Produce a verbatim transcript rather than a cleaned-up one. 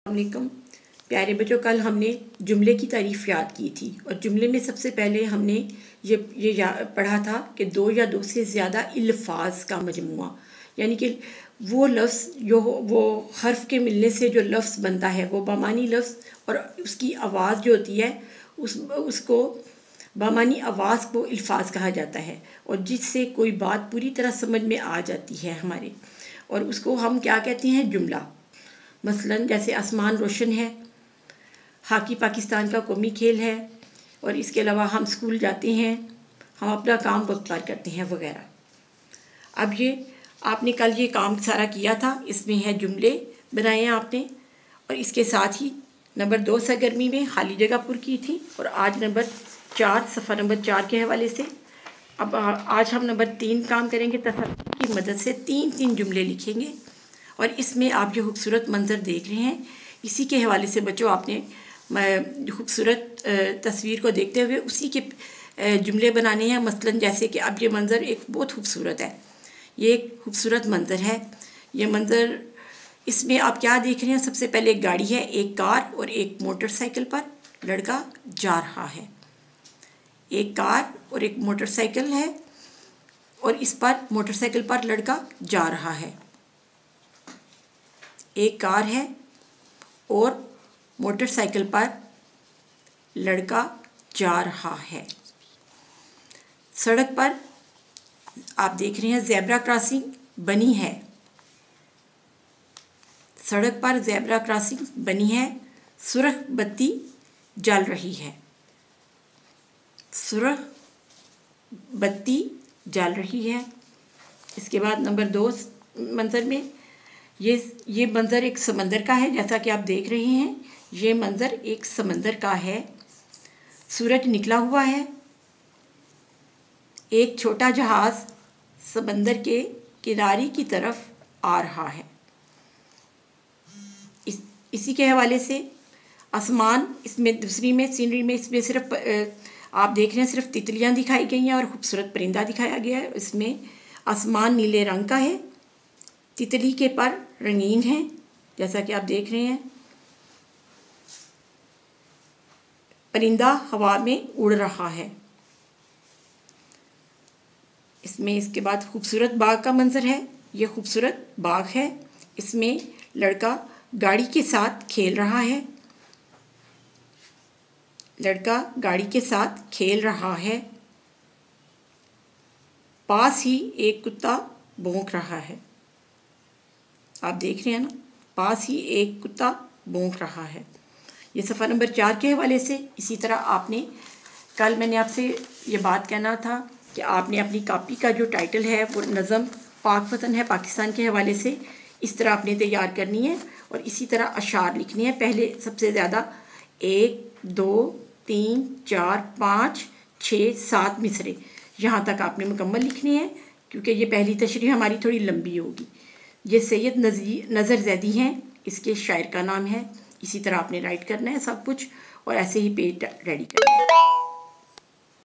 अस्सलामुअलैकुम प्यारे बच्चों, कल हमने जुमले की तारीफ़ याद की थी और जुमले में सबसे पहले हमने ये ये पढ़ा था कि दो या दो से ज़्यादा अल्फाज का मजमुआ, यानी कि वो लफ्ज़ जो वो हर्फ के मिलने से जो लफ्ज़ बनता है वो बामानी लफ्ज़ और उसकी आवाज़ जो होती है उस उसको बामानी आवाज़ को अल्फाज कहा जाता है और जिससे कोई बात पूरी तरह समझ में आ जाती है हमारे, और उसको हम क्या कहते हैं, जुमला। मसलन जैसे आसमान रोशन है, हॉकी पाकिस्तान का कौमी खेल है, और इसके अलावा हम स्कूल जाते हैं, हम अपना काम वक्त पार करते हैं वगैरह। अब ये आपने कल ये काम सारा किया था, इसमें है जुमले बनाए हैं आपने, और इसके साथ ही नंबर दो सरगर्मी में खाली जगह पुर की थी, और आज नंबर चार सफ़ा नंबर चार के हवाले से अब आज हम नंबर तीन काम करेंगे। तसव्वुर की मदद से तीन तीन जुमले लिखेंगे और इसमें आप जो खूबसूरत मंज़र देख रहे हैं इसी के हवाले से बच्चों आपने खूबसूरत तस्वीर को देखते हुए उसी के जुमले बनाने हैं। मसलन जैसे कि अब ये मंज़र एक बहुत खूबसूरत है, ये एक खूबसूरत मंज़र है। ये मंज़र इसमें आप क्या देख रहे हैं, सबसे पहले एक गाड़ी है, एक कार और एक मोटरसाइकिल पर लड़का जा रहा है। एक कार और एक मोटरसाइकिल है और इस पर मोटरसाइकिल पर लड़का जा रहा है। एक कार है और मोटरसाइकिल पर लड़का जा रहा है। सड़क पर आप देख रहे हैं ज़ेब्रा क्रॉसिंग बनी है, सड़क पर ज़ेब्रा क्रॉसिंग बनी है, सुर्ख बत्ती जल रही है, सुर्ख बत्ती जल रही है। इसके बाद नंबर दो मंज़र में ये ये मंज़र एक समंदर का है, जैसा कि आप देख रहे हैं ये मंज़र एक समंदर का है। सूरज निकला हुआ है, एक छोटा जहाज़ समंदर के किनारे की तरफ आ रहा है। इस इसी के हवाले से आसमान, इसमें दूसरी में सीनरी में इसमें सिर्फ आप देख रहे हैं सिर्फ तितलियां दिखाई गई हैं और खूबसूरत परिंदा दिखाया गया है। इसमें आसमान नीले रंग का है, तितली के पर रंगीन है, जैसा कि आप देख रहे हैं। परिंदा हवा में उड़ रहा है। इसमें इसके बाद खूबसूरत बाग का मंजर है, ये खूबसूरत बाग है, इसमें लड़का गाड़ी के साथ खेल रहा है, लड़का गाड़ी के साथ खेल रहा है। पास ही एक कुत्ता भौंक रहा है, आप देख रहे हैं ना, पास ही एक कुत्ता भौंक रहा है। ये सफ़ा नंबर चार के हवाले से। इसी तरह आपने कल मैंने आपसे ये बात कहना था कि आपने अपनी कॉपी का जो टाइटल है वो नज़म पाक वतन है पाकिस्तान के हवाले से इस तरह आपने तैयार करनी है और इसी तरह अशार लिखनी है। पहले सबसे ज़्यादा एक दो तीन चार पाँच छः सात मिसरे यहाँ तक आपने मुकम्मल लिखनी है, क्योंकि ये पहली तशरीह हमारी थोड़ी लंबी होगी। ये सैयद नज़र ज़ैदी हैं, इसके शायर का नाम है। इसी तरह आपने राइट करना है सब कुछ और ऐसे ही पेज रेडी करना है।